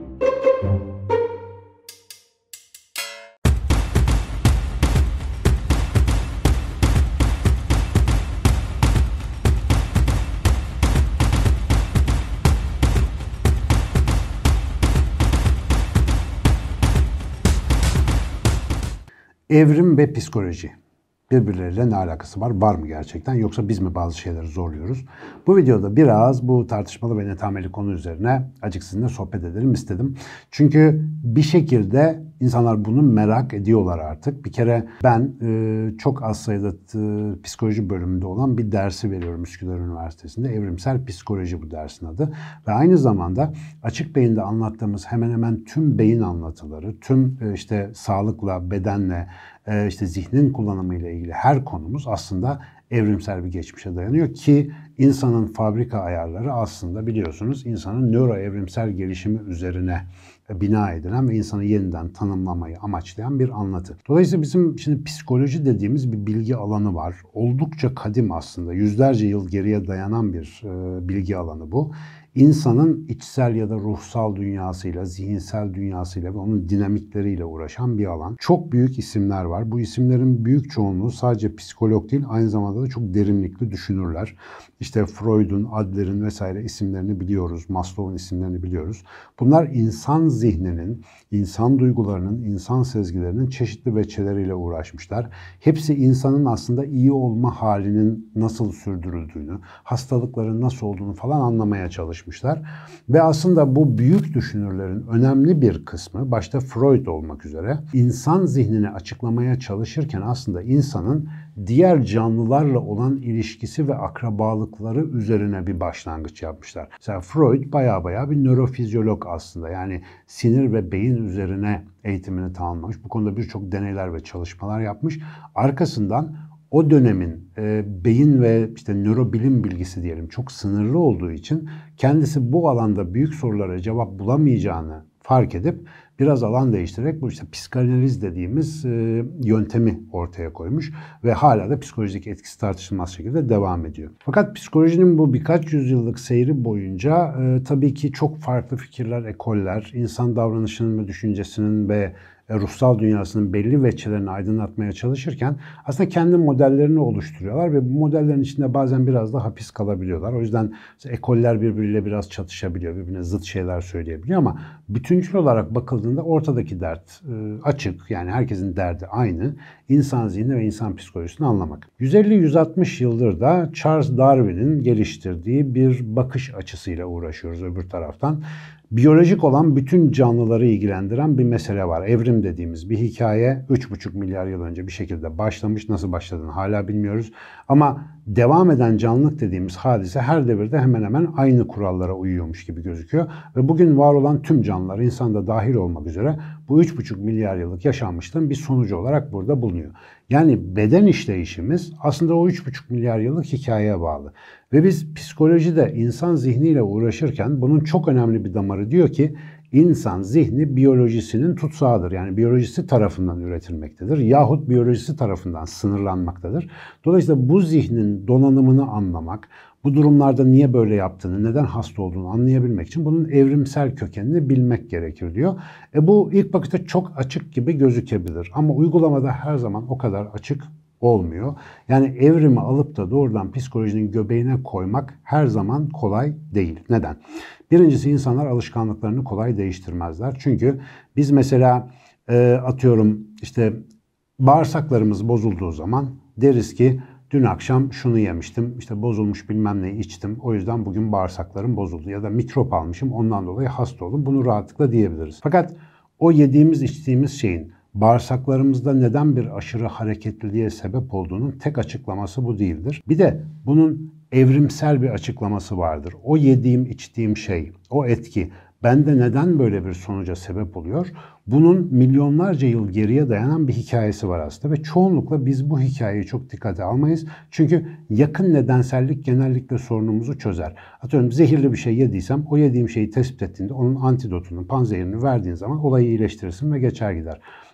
Evrim ve psikoloji birbirleriyle ne alakası var? Var mı gerçekten? Yoksa biz mi bazı şeyleri zorluyoruz? Bu videoda biraz bu tartışmalı ve netameli konu üzerine azıcık sizinle sohbet edelim istedim. Çünkü bir şekilde insanlar bunu merak ediyorlar artık. Bir kere ben çok az sayıda psikoloji bölümünde olan bir dersi veriyorum Üsküdar Üniversitesi'nde. Evrimsel psikoloji bu dersin adı. Ve aynı zamanda açık beyinde anlattığımız hemen hemen tüm beyin anlatıları, tüm işte sağlıkla, bedenle, işte zihnin kullanımıyla ilgili her konumuz aslında evrimsel bir geçmişe dayanıyor ki insanın fabrika ayarları aslında biliyorsunuz insanın nöroevrimsel gelişimi üzerine bina edilen ve insanı yeniden tanımlamayı amaçlayan bir anlatı. Dolayısıyla bizim şimdi psikoloji dediğimiz bir bilgi alanı var. Oldukça kadim aslında. Yüzlerce yıl geriye dayanan bir bilgi alanı bu. İnsanın içsel ya da ruhsal dünyasıyla, zihinsel dünyasıyla ve onun dinamikleriyle uğraşan bir alan. Çok büyük isimler var. Bu isimlerin büyük çoğunluğu sadece psikolog değil, aynı zamanda da çok derinlikli düşünürler. İşte Freud'un, Adler'in vesaire isimlerini biliyoruz, Maslow'un isimlerini biliyoruz. Bunlar insan zihninin, insan duygularının, insan sezgilerinin çeşitli veçeleriyle uğraşmışlar. Hepsi insanın aslında iyi olma halinin nasıl sürdürüldüğünü, hastalıkların nasıl olduğunu falan anlamaya çalışmışlar. Ve aslında bu büyük düşünürlerin önemli bir kısmı, başta Freud olmak üzere, insan zihnini açıklamaya çalışırken aslında insanın diğer canlılarla olan ilişkisi ve akrabalıkları üzerine bir başlangıç yapmışlar. Mesela Freud baya bir nörofizyolog aslında. Yani sinir ve beyin üzerine eğitimini tamamlamış. Bu konuda birçok deneyler ve çalışmalar yapmış. Arkasından o dönemin beyin ve işte nörobilim bilgisi diyelim çok sınırlı olduğu için kendisi bu alanda büyük sorulara cevap bulamayacağını fark edip biraz alan değiştirerek bu işte psikanaliz dediğimiz yöntemi ortaya koymuş ve hala da psikolojideki etkisi tartışılmaz şekilde devam ediyor. Fakat psikolojinin bu birkaç yüzyıllık seyri boyunca tabii ki çok farklı fikirler, ekoller, insan davranışının ve düşüncesinin ve ruhsal dünyasının belli veçelerini aydınlatmaya çalışırken aslında kendi modellerini oluşturuyorlar ve bu modellerin içinde bazen biraz da hapis kalabiliyorlar. O yüzden ekoller birbiriyle biraz çatışabiliyor, birbirine zıt şeyler söyleyebiliyor ama bütüncül olarak bakıldığında ortadaki dert açık. Yani herkesin derdi aynı. İnsan zihni ve insan psikolojisini anlamak. 150-160 yıldır da Charles Darwin'in geliştirdiği bir bakış açısıyla uğraşıyoruz öbür taraftan. Biyolojik olan bütün canlıları ilgilendiren bir mesele var. Evrim dediğimiz bir hikaye 3,5 milyar yıl önce bir şekilde başlamış. Nasıl başladığını hala bilmiyoruz. Ama devam eden canlılık dediğimiz hadise her devirde hemen hemen aynı kurallara uyuyormuş gibi gözüküyor. Ve bugün var olan tüm canlılar, insan da dahil olmak üzere bu 3,5 milyar yıllık yaşanmışlığın bir sonucu olarak burada bulunuyor. Yani beden işleyişimiz aslında o 3,5 milyar yıllık hikayeye bağlı. Ve biz psikolojide insan zihniyle uğraşırken bunun çok önemli bir damarı diyor ki insan zihni biyolojisinin tutsağıdır. Yani biyolojisi tarafından üretilmektedir yahut biyolojisi tarafından sınırlanmaktadır. Dolayısıyla bu zihnin donanımını anlamak, bu durumlarda niye böyle yaptığını, neden hasta olduğunu anlayabilmek için bunun evrimsel kökenini bilmek gerekir diyor. Bu ilk bakışta çok açık gibi gözükebilir ama uygulamada her zaman o kadar açık olmuyor. Yani evrimi alıp da doğrudan psikolojinin göbeğine koymak her zaman kolay değil. Neden? Birincisi insanlar alışkanlıklarını kolay değiştirmezler. Çünkü biz mesela atıyorum işte bağırsaklarımız bozulduğu zaman deriz ki dün akşam şunu yemiştim, işte bozulmuş bilmem neyi içtim, o yüzden bugün bağırsaklarım bozuldu ya da mikrop almışım ondan dolayı hasta oldum. Bunu rahatlıkla diyebiliriz. Fakat o yediğimiz içtiğimiz şeyin bağırsaklarımızda neden bir aşırı hareketliliğe sebep olduğunun tek açıklaması bu değildir. Bir de bunun evrimsel bir açıklaması vardır. O yediğim, içtiğim şey, o etki bende neden böyle bir sonuca sebep oluyor? Bunun milyonlarca yıl geriye dayanan bir hikayesi var aslında ve çoğunlukla biz bu hikayeyi çok dikkate almayız. Çünkü yakın nedensellik genellikle sorunumuzu çözer. Atıyorum zehirli bir şey yediysem o yediğim şeyi tespit ettiğinde onun antidotunu, panzehirini verdiğin zaman olayı iyileştirirsin ve geçer gider.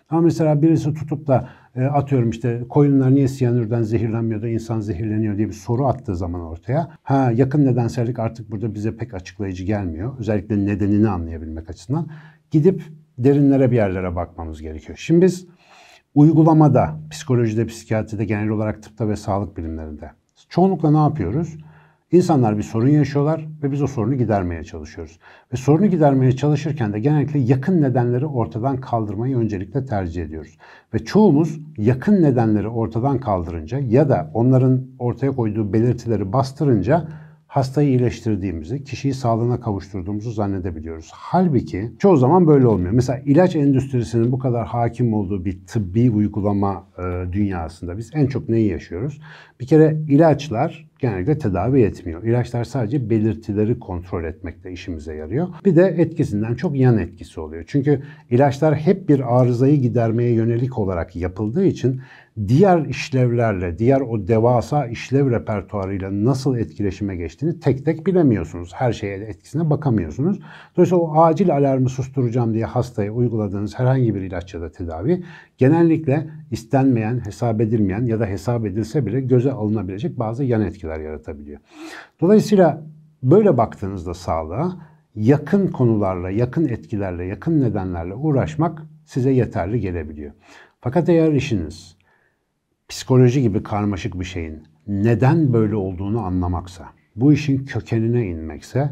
Ama mesela birisi tutup da atıyorum işte koyunlar niye siyanürden zehirlenmiyor da insan zehirleniyor diye bir soru attığı zaman ortaya. Yakın nedensellik artık burada bize pek açıklayıcı gelmiyor. Özellikle nedenini anlayabilmek açısından. Gidip derinlere bir yerlere bakmamız gerekiyor. Şimdi biz uygulamada, psikolojide, psikiyatride, genel olarak tıpta ve sağlık bilimlerinde çoğunlukla ne yapıyoruz? İnsanlar bir sorun yaşıyorlar ve biz o sorunu gidermeye çalışıyoruz. Ve sorunu gidermeye çalışırken de genellikle yakın nedenleri ortadan kaldırmayı öncelikle tercih ediyoruz. Ve çoğumuz yakın nedenleri ortadan kaldırınca ya da onların ortaya koyduğu belirtileri bastırınca hastayı iyileştirdiğimizi, kişiyi sağlığına kavuşturduğumuzu zannedebiliyoruz. Halbuki çoğu zaman böyle olmuyor. Mesela ilaç endüstrisinin bu kadar hakim olduğu bir tıbbi uygulama dünyasında biz en çok neyi yaşıyoruz? Bir kere ilaçlar genellikle tedavi etmiyor. İlaçlar sadece belirtileri kontrol etmekte işimize yarıyor. Bir de etkisinden çok yan etkisi oluyor. Çünkü ilaçlar hep bir arızayı gidermeye yönelik olarak yapıldığı için diğer işlevlerle, diğer o devasa işlev repertuarıyla nasıl etkileşime geçtiğini tek tek bilemiyorsunuz. Her şeye etkisine bakamıyorsunuz. Dolayısıyla o acil alarmı susturacağım diye hastaya uyguladığınız herhangi bir ilaç ya da tedavi genellikle istenmeyen, hesap edilmeyen ya da hesap edilse bile göze alınabilecek bazı yan etkiler yaratabiliyor. Dolayısıyla böyle baktığınızda sağlığa yakın konularla, yakın etkilerle, yakın nedenlerle uğraşmak size yeterli gelebiliyor. Fakat eğer işiniz psikoloji gibi karmaşık bir şeyin neden böyle olduğunu anlamaksa, bu işin kökenine inmekse,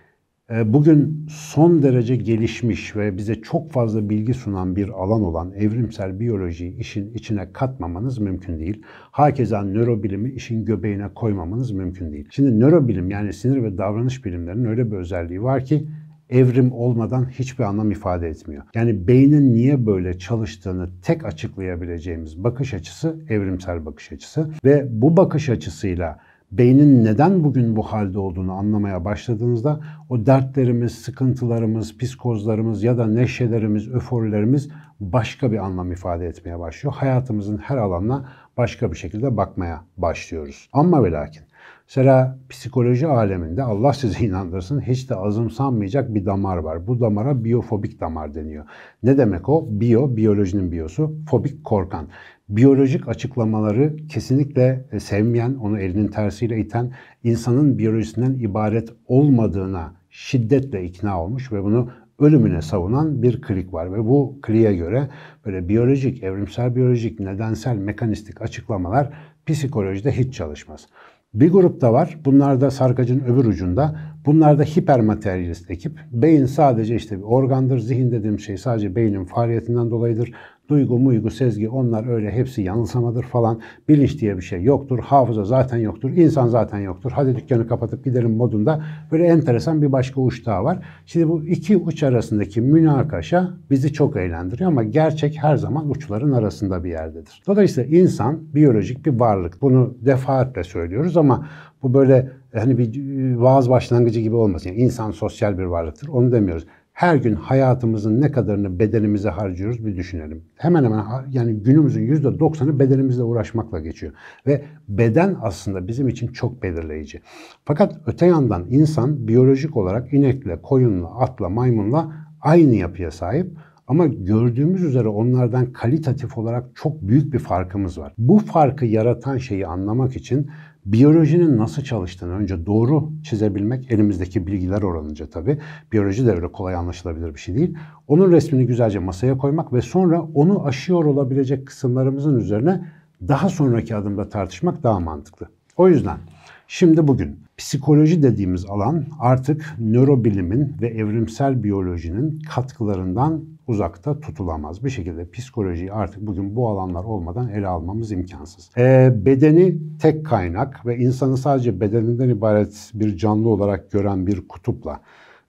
bugün son derece gelişmiş ve bize çok fazla bilgi sunan bir alan olan evrimsel biyolojiyi işin içine katmamanız mümkün değil. Hakeza nörobilimi işin göbeğine koymamanız mümkün değil. Şimdi nörobilim yani sinir ve davranış bilimlerinin öyle bir özelliği var ki evrim olmadan hiçbir anlam ifade etmiyor. Yani beynin niye böyle çalıştığını tek açıklayabileceğimiz bakış açısı evrimsel bakış açısı ve bu bakış açısıyla beynin neden bugün bu halde olduğunu anlamaya başladığınızda o dertlerimiz, sıkıntılarımız, psikozlarımız ya da neşelerimiz, öforilerimiz başka bir anlam ifade etmeye başlıyor. Hayatımızın her alanına başka bir şekilde bakmaya başlıyoruz. Ama ve lakin mesela psikoloji aleminde Allah sizi inandırsın hiç de azımsanmayacak bir damar var. Bu damara biyofobik damar deniyor. Ne demek o? Biyolojinin biyosu, fobik korkan. Biyolojik açıklamaları kesinlikle sevmeyen, onu elinin tersiyle iten, insanın biyolojisinden ibaret olmadığına şiddetle ikna olmuş ve bunu ölümüne savunan bir klik var. Ve bu kliğe göre böyle biyolojik, evrimsel biyolojik, nedensel, mekanistik açıklamalar psikolojide hiç çalışmaz. Bir grupta var. Bunlar da sarkacın öbür ucunda. Bunlar da hipermateryalist ekip. Beyin sadece işte bir organdır. Zihin dediğim şey sadece beynin faaliyetinden dolayıdır. Duygu, muygu, sezgi onlar öyle hepsi yanılsamadır falan. Bilinç diye bir şey yoktur. Hafıza zaten yoktur. İnsan zaten yoktur. Hadi dükkanı kapatıp gidelim modunda böyle enteresan bir başka uç daha var. Şimdi bu iki uç arasındaki münakaşa bizi çok eğlendiriyor ama gerçek her zaman uçların arasında bir yerdedir. Dolayısıyla insan biyolojik bir varlık. Bunu defaatle söylüyoruz ama bu böyle hani bir vaaz başlangıcı gibi olmasın. Yani insan sosyal bir varlıktır. Onu demiyoruz. Her gün hayatımızın ne kadarını bedenimize harcıyoruz bir düşünelim. Hemen hemen yani günümüzün %90'ı bedenimizle uğraşmakla geçiyor. Ve beden aslında bizim için çok belirleyici. Fakat öte yandan insan biyolojik olarak inekle, koyunla, atla, maymunla aynı yapıya sahip. Ama gördüğümüz üzere onlardan kalitatif olarak çok büyük bir farkımız var. Bu farkı yaratan şeyi anlamak için biyolojinin nasıl çalıştığını önce doğru çizebilmek, elimizdeki bilgiler oranınca tabii. Biyoloji de öyle kolay anlaşılabilir bir şey değil. Onun resmini güzelce masaya koymak ve sonra onu aşıyor olabilecek kısımlarımızın üzerine daha sonraki adımda tartışmak daha mantıklı. O yüzden şimdi bugün psikoloji dediğimiz alan artık nörobilimin ve evrimsel biyolojinin katkılarından uzakta tutulamaz. Bir şekilde psikolojiyi artık bugün bu alanlar olmadan ele almamız imkansız. Bedeni tek kaynak ve insanı sadece bedeninden ibaret bir canlı olarak gören bir kutupla,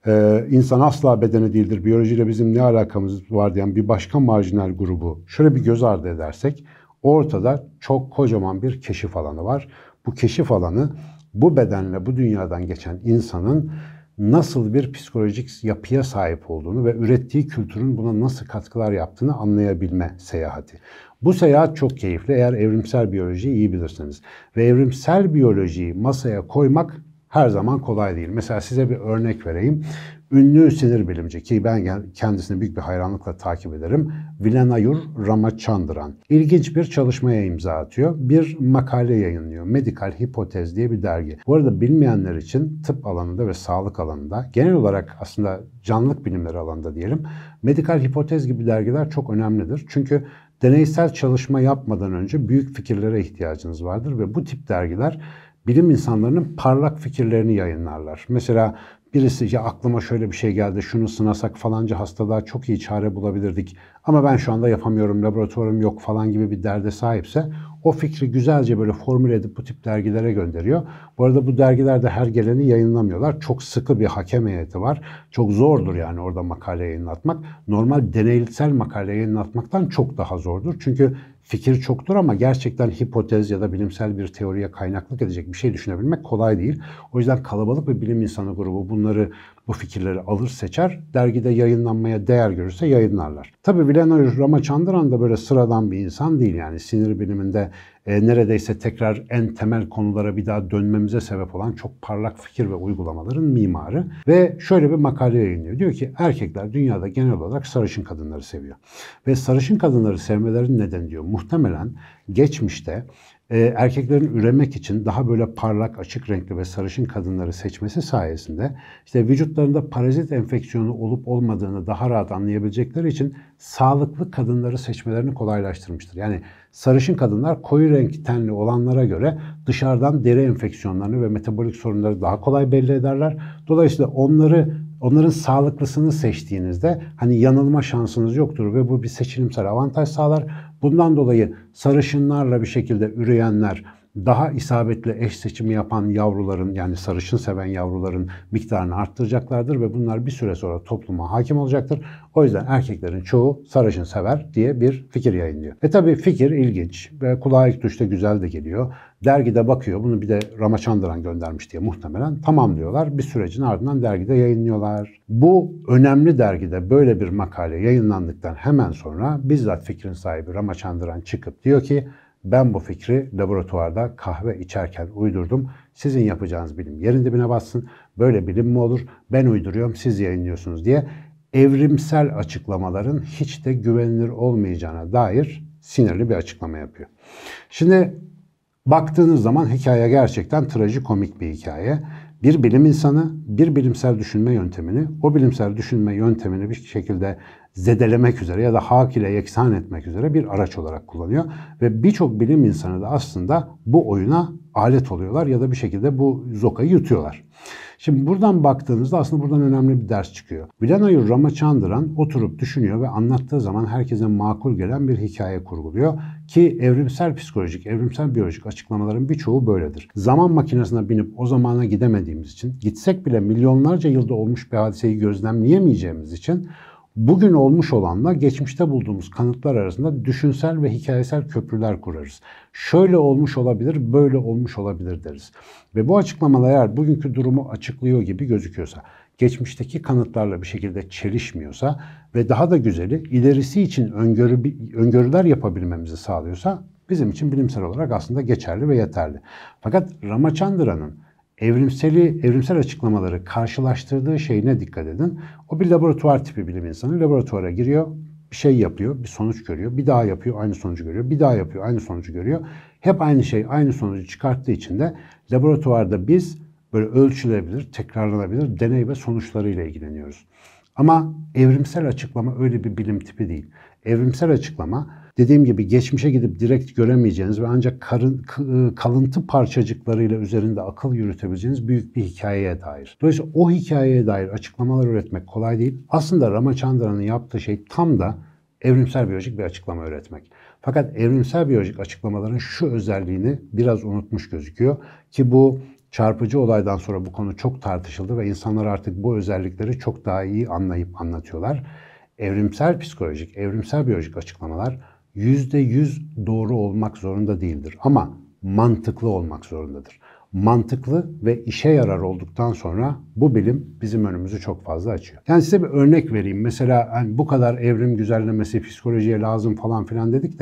insan asla bedeni değildir, biyolojiyle bizim ne alakamız var diyen bir başka marjinal grubu şöyle bir göz ardı edersek, ortada çok kocaman bir keşif alanı var. Bu keşif alanı bu bedenle bu dünyadan geçen insanın nasıl bir psikolojik yapıya sahip olduğunu ve ürettiği kültürün buna nasıl katkılar yaptığını anlayabilme seyahati. Bu seyahat çok keyifli eğer evrimsel biyolojiyi iyi bilirseniz. Ve evrimsel biyolojiyi masaya koymak her zaman kolay değil. Mesela size bir örnek vereyim. ünlü sinir bilimci ki ben kendisini büyük bir hayranlıkla takip ederim. Vilanayur Ramachandran. İlginç bir çalışmaya imza atıyor. Bir makale yayınlıyor. Medical Hypothesis diye bir dergi. Bu arada bilmeyenler için tıp alanında ve sağlık alanında, genel olarak aslında canlılık bilimleri alanında diyelim, Medical Hypothesis gibi dergiler çok önemlidir. Çünkü deneysel çalışma yapmadan önce büyük fikirlere ihtiyacınız vardır ve bu tip dergiler bilim insanlarının parlak fikirlerini yayınlarlar. Mesela birisi ya aklıma şöyle bir şey geldi, şunu sınasak falanca hastalığa çok iyi çare bulabilirdik ama ben şu anda yapamıyorum, laboratuvarım yok falan gibi bir derde sahipse o fikri güzelce böyle formüle edip bu tip dergilere gönderiyor. Bu arada bu dergilerde her geleni yayınlamıyorlar. Çok sıkı bir hakem heyeti var. Çok zordur yani orada makale yayınlatmak. Normal deneysel makale yayınlatmaktan çok daha zordur. Çünkü fikir çoktur ama gerçekten hipotez ya da bilimsel bir teoriye kaynaklık edecek bir şey düşünebilmek kolay değil. O yüzden kalabalık bir bilim insanı grubu bu fikirleri alır seçer, dergide yayınlanmaya değer görürse yayınlarlar. Tabii Vilanayur Ramachandran da böyle sıradan bir insan değil yani sinir biliminde neredeyse tekrar en temel konulara bir daha dönmemize sebep olan çok parlak fikir ve uygulamaların mimarı. Ve şöyle bir makale yayınlıyor. Diyor ki erkekler dünyada genel olarak sarışın kadınları seviyor. Ve sarışın kadınları sevmelerinin nedeni diyor muhtemelen geçmişte erkeklerin üremek için daha böyle parlak, açık renkli ve sarışın kadınları seçmesi sayesinde işte vücutlarında parazit enfeksiyonu olup olmadığını daha rahat anlayabilecekleri için sağlıklı kadınları seçmelerini kolaylaştırmıştır. Yani sarışın kadınlar koyu renk tenli olanlara göre dışarıdan deri enfeksiyonlarını ve metabolik sorunları daha kolay belli ederler. Dolayısıyla onların sağlıklısını seçtiğinizde hani yanılma şansınız yoktur ve bu bir seçilimsel avantaj sağlar. Bundan dolayı sarışınlarla bir şekilde üreyenler daha isabetli eş seçimi yapan yavruların yani sarışın seven yavruların miktarını arttıracaklardır ve bunlar bir süre sonra topluma hakim olacaktır. O yüzden erkeklerin çoğu sarışın sever diye bir fikir yayınlıyor. Tabii fikir ilginç ve kulağa ilk duşta güzel de geliyor. Dergide bakıyor, bunu bir de Ramachandran göndermiş diye muhtemelen tamam diyorlar. Bir sürecin ardından dergide yayınlıyorlar. Bu önemli dergide böyle bir makale yayınlandıktan hemen sonra bizzat fikrin sahibi Ramachandran çıkıp diyor ki ben bu fikri laboratuvarda kahve içerken uydurdum. Sizin yapacağınız bilim yerin dibine bassın. Böyle bilim mi olur? Ben uyduruyorum, siz yayınlıyorsunuz diye evrimsel açıklamaların hiç de güvenilir olmayacağına dair sinirli bir açıklama yapıyor. Şimdi baktığınız zaman hikaye gerçekten trajikomik bir hikaye. Bir bilim insanı bir bilimsel düşünme yöntemini, o bilimsel düşünme yöntemini bir şekilde zedelemek üzere ya da hak ile yeksan etmek üzere bir araç olarak kullanıyor. Ve birçok bilim insanı da aslında bu oyuna alet oluyorlar ya da bir şekilde bu zokayı yutuyorlar. Şimdi buradan baktığınızda aslında buradan önemli bir ders çıkıyor. Vilanayur Ramachandran oturup düşünüyor ve anlattığı zaman herkese makul gelen bir hikaye kurguluyor. Ki evrimsel psikolojik, evrimsel biyolojik açıklamaların birçoğu böyledir. Zaman makinesine binip o zamana gidemediğimiz için, gitsek bile milyonlarca yılda olmuş bir hadiseyi gözlemleyemeyeceğimiz için bugün olmuş olanla geçmişte bulduğumuz kanıtlar arasında düşünsel ve hikayesel köprüler kurarız. Şöyle olmuş olabilir, böyle olmuş olabilir deriz. Ve bu açıklamalar eğer bugünkü durumu açıklıyor gibi gözüküyorsa, geçmişteki kanıtlarla bir şekilde çelişmiyorsa ve daha da güzeli ilerisi için öngörüler yapabilmemizi sağlıyorsa bizim için bilimsel olarak aslında geçerli ve yeterli. Fakat Ramachandran'ın evrimsel açıklamaları karşılaştırdığı şeyine dikkat edin. O bir laboratuvar tipi bilim insanı. Laboratuvara giriyor, bir şey yapıyor, bir sonuç görüyor. Bir daha yapıyor, aynı sonucu görüyor. Bir daha yapıyor, aynı sonucu görüyor. Hep aynı şey, aynı sonucu çıkarttığı için de laboratuvarda biz böyle ölçülebilir, tekrarlanabilir deney ve sonuçlarıyla ilgileniyoruz. Ama evrimsel açıklama öyle bir bilim tipi değil. Evrimsel açıklama dediğim gibi geçmişe gidip direkt göremeyeceğiniz ve ancak kalıntı parçacıklarıyla üzerinde akıl yürütebileceğiniz büyük bir hikayeye dair. Dolayısıyla o hikayeye dair açıklamalar üretmek kolay değil. Aslında Ramachandran'ın yaptığı şey tam da evrimsel biyolojik bir açıklama üretmek. Fakat evrimsel biyolojik açıklamaların şu özelliğini biraz unutmuş gözüküyor ki bu çarpıcı olaydan sonra bu konu çok tartışıldı ve insanlar artık bu özellikleri çok daha iyi anlayıp anlatıyorlar. Evrimsel psikolojik, evrimsel biyolojik açıklamalar %100 doğru olmak zorunda değildir ama mantıklı olmak zorundadır. Mantıklı ve işe yarar olduktan sonra bu bilim bizim önümüzü çok fazla açıyor. Yani size bir örnek vereyim. Mesela hani bu kadar evrim güzellemesi psikolojiye lazım falan filan dedik de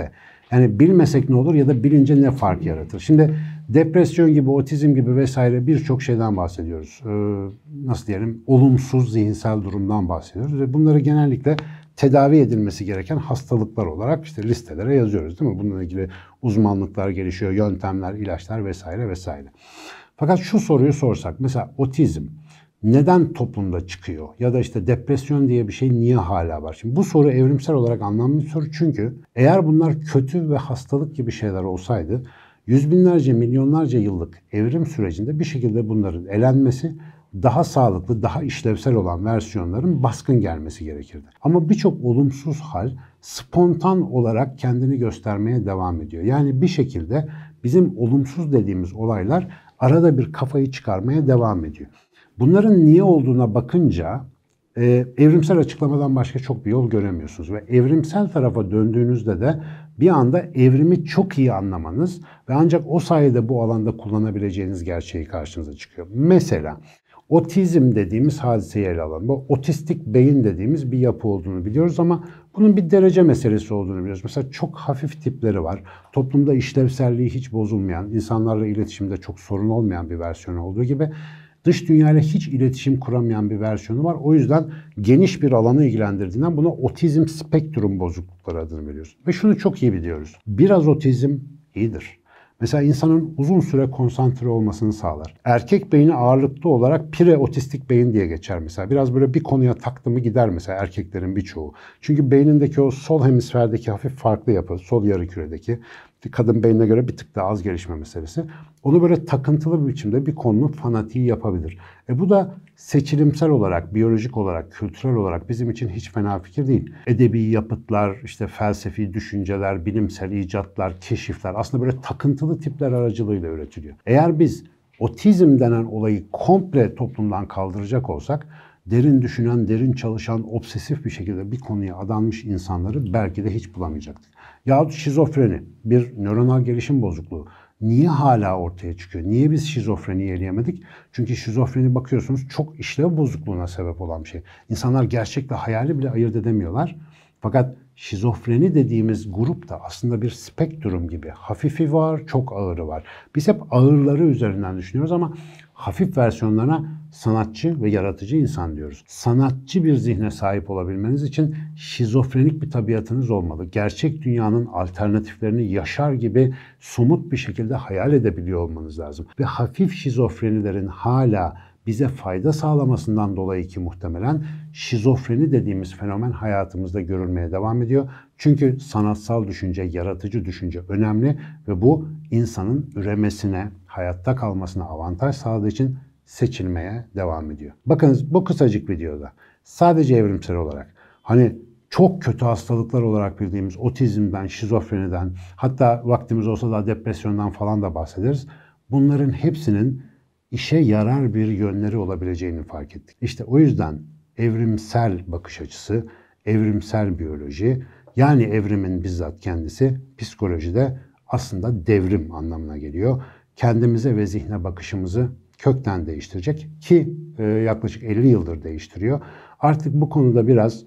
Yani bilmesek ne olur ya da bilince ne fark yaratır? Şimdi depresyon gibi, otizm gibi vesaire birçok şeyden bahsediyoruz. Nasıl diyelim? Olumsuz zihinsel durumdan bahsediyoruz ve bunları genellikle tedavi edilmesi gereken hastalıklar olarak işte listelere yazıyoruz, değil mi? Bununla ilgili uzmanlıklar gelişiyor, yöntemler, ilaçlar vesaire vesaire. Fakat şu soruyu sorsak, mesela otizm neden toplumda çıkıyor? Ya da işte depresyon diye bir şey niye hala var? Şimdi bu soru evrimsel olarak anlamlı bir soru, çünkü eğer bunlar kötü ve hastalık gibi şeyler olsaydı, yüz binlerce, milyonlarca yıllık evrim sürecinde bir şekilde bunların elenmesi, daha sağlıklı, daha işlevsel olan versiyonların baskın gelmesi gerekirdi. Ama birçok olumsuz hal spontan olarak kendini göstermeye devam ediyor. Yani bir şekilde bizim olumsuz dediğimiz olaylar arada bir kafayı çıkarmaya devam ediyor. Bunların niye olduğuna bakınca evrimsel açıklamadan başka çok bir yol göremiyorsunuz. Ve evrimsel tarafa döndüğünüzde de bir anda evrimi çok iyi anlamanız ve ancak o sayede bu alanda kullanabileceğiniz gerçeği karşınıza çıkıyor. Mesela otizm dediğimiz hadiseyi ele alalım. Bu otistik beyin dediğimiz bir yapı olduğunu biliyoruz ama bunun bir derece meselesi olduğunu biliyoruz. Mesela çok hafif tipleri var. Toplumda işlevselliği hiç bozulmayan, insanlarla iletişimde çok sorun olmayan bir versiyonu olduğu gibi dış dünyayla hiç iletişim kuramayan bir versiyonu var. O yüzden geniş bir alanı ilgilendirdiğinden buna otizm spektrum bozuklukları adını veriyoruz. Ve şunu çok iyi biliyoruz. Biraz otizm iyidir. Mesela insanın uzun süre konsantre olmasını sağlar. Erkek beyni ağırlıklı olarak preotistik beyin diye geçer mesela. Biraz böyle bir konuya taktı mı gider mesela erkeklerin birçoğu. Çünkü beynindeki o sol hemisferdeki hafif farklı yapı, sol yarıküredeki kadın beynine göre bir tık daha az gelişme meselesi. Onu böyle takıntılı bir biçimde bir konunun fanatiği yapabilir. Bu da seçilimsel olarak, biyolojik olarak, kültürel olarak bizim için hiç fena fikir değil. Edebi yapıtlar, işte felsefi düşünceler, bilimsel icatlar, keşifler aslında böyle takıntılı tipler aracılığıyla üretiliyor. Eğer biz otizm denen olayı komple toplumdan kaldıracak olsak, derin düşünen, derin çalışan, obsesif bir şekilde bir konuya adanmış insanları belki de hiç bulamayacaktık. Yahut şizofreni, bir nöronal gelişim bozukluğu. Niye hala ortaya çıkıyor? Niye biz şizofreniyi eleyemedik? Çünkü şizofreni bakıyorsunuz çok işlev bozukluğuna sebep olan bir şey. İnsanlar gerçekle hayali bile ayırt edemiyorlar. Fakat şizofreni dediğimiz grup da aslında bir spektrum gibi. Hafifi var, çok ağırı var. Biz hep ağırları üzerinden düşünüyoruz ama hafif versiyonlarına sanatçı ve yaratıcı insan diyoruz. Sanatçı bir zihne sahip olabilmeniz için şizofrenik bir tabiatınız olmalı. Gerçek dünyanın alternatiflerini yaşar gibi somut bir şekilde hayal edebiliyor olmanız lazım. Ve hafif şizofrenilerin hala bize fayda sağlamasından dolayı ki muhtemelen şizofreni dediğimiz fenomen hayatımızda görülmeye devam ediyor. Çünkü sanatsal düşünce, yaratıcı düşünce önemli ve bu insanın üremesine, hayatta kalmasına avantaj sağladığı için seçilmeye devam ediyor. Bakınız bu kısacık videoda sadece evrimsel olarak hani çok kötü hastalıklar olarak bildiğimiz otizmden, şizofreniden, hatta vaktimiz olsa da depresyondan falan da bahsederiz. Bunların hepsinin işe yarar bir yönleri olabileceğini fark ettik. İşte o yüzden evrimsel bakış açısı, evrimsel biyoloji, yani evrimin bizzat kendisi psikolojide aslında devrim anlamına geliyor. Kendimize ve zihne bakışımızı kökten değiştirecek ki yaklaşık 50 yıldır değiştiriyor. Artık bu konuda biraz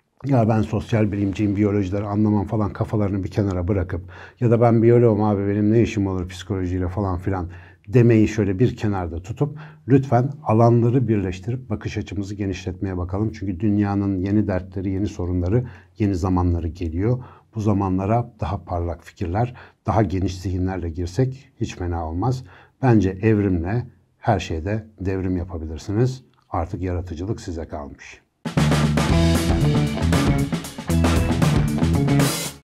ya ben sosyal bilimciyim, biyolojileri anlamam falan kafalarını bir kenara bırakıp ya da ben biyoloğum abi benim ne işim olur psikolojiyle falan filan demeyi şöyle bir kenarda tutup lütfen alanları birleştirip bakış açımızı genişletmeye bakalım. Çünkü dünyanın yeni dertleri, yeni sorunları, yeni zamanları geliyor. Bu zamanlara daha parlak fikirler, daha geniş zihinlerle girsek hiç fena olmaz. Bence evrimle her şeyde devrim yapabilirsiniz. Artık yaratıcılık size kalmış.